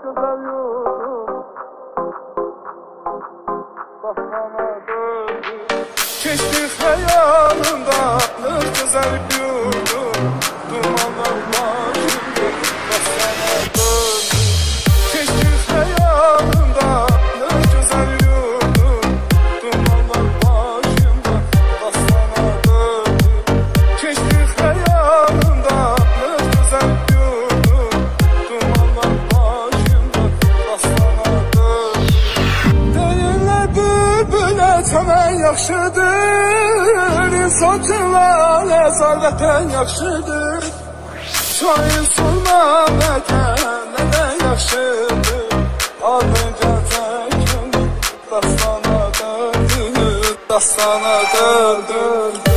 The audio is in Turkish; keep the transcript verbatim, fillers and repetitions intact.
güzel yurdum dastana döndü. Keçti hayalımda ne güzel yurdum, dumanlar başımda dastana döndü. Keçti hayalımda ne güzel yurdum, dumanlar başımda dastana döndü. Keçti hayalımda ne güzel yurdum, dumanlar başımda dastana döndü. Deyirlər bülbülə çəmən yaxşıdır, insan cılalə zərvətən yaxşıdır. Şair sorma məkən nədən yaxşıdır, ardınca çəkin dastana döndü, dastana döndü.